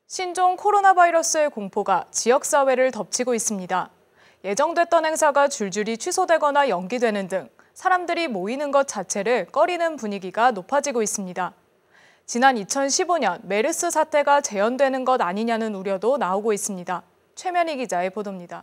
신종 코로나 바이러스의 공포가 지역사회를 덮치고 있습니다. 예정됐던 행사가 줄줄이 취소되거나 연기되는 등 사람들이 모이는 것 자체를 꺼리는 분위기가 높아지고 있습니다. 지난 2015년 메르스 사태가 재현되는 것 아니냐는 우려도 나오고 있습니다. 최면희 기자의 보도입니다.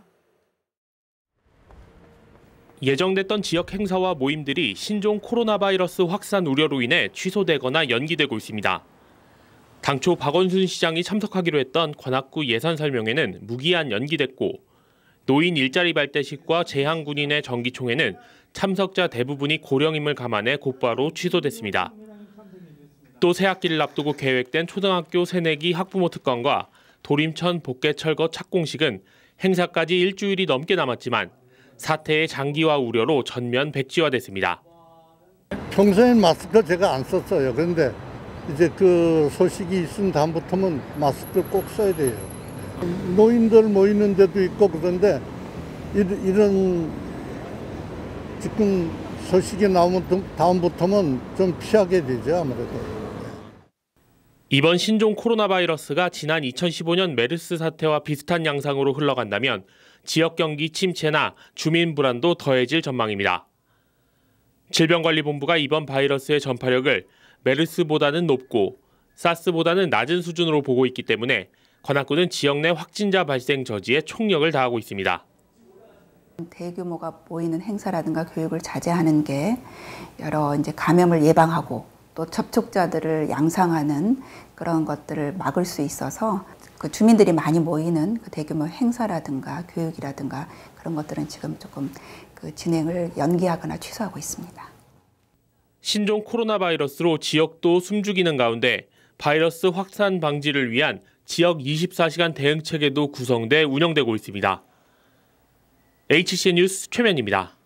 예정됐던 지역 행사와 모임들이 신종 코로나 바이러스 확산 우려로 인해 취소되거나 연기되고 있습니다. 당초 박원순 시장이 참석하기로 했던 관악구 예산 설명회는 무기한 연기됐고, 노인 일자리 발대식과 재향군인의 정기총회는 참석자 대부분이 고령임을 감안해 곧바로 취소됐습니다. 또 새학기를 앞두고 계획된 초등학교 새내기 학부모 특강과 도림천 복개철거 착공식은 행사까지 일주일이 넘게 남았지만 사태의 장기화 우려로 전면 백지화됐습니다. 평소엔 마스크 제가 안 썼어요. 그런데 이제 그 소식이 있은 다음부터는 마스크 꼭 써야 돼요. 노인들 모이는 데도 있고 그런데 이런 지금 소식이 나오면 다음부터는 좀 피하게 되죠, 아무래도. 이번 신종 코로나 바이러스가 지난 2015년 메르스 사태와 비슷한 양상으로 흘러간다면 지역 경기 침체나 주민 불안도 더해질 전망입니다. 질병관리본부가 이번 바이러스의 전파력을 메르스보다는 높고 사스보다는 낮은 수준으로 보고 있기 때문에 관악구는 지역 내 확진자 발생 저지에 총력을 다하고 있습니다. 대규모가 모이는 행사라든가 교육을 자제하는 게 여러 이제 감염을 예방하고 또 접촉자들을 양상하는 그런 것들을 막을 수 있어서 그 주민들이 많이 모이는 그 대규모 행사라든가 교육이라든가 그런 것들은 지금 조금 그 진행을 연기하거나 취소하고 있습니다. 신종 코로나 바이러스로 지역도 숨죽이는 가운데 바이러스 확산 방지를 위한 지역 24시간 대응 체계도 구성돼 운영되고 있습니다. HCN 뉴스 최면입니다.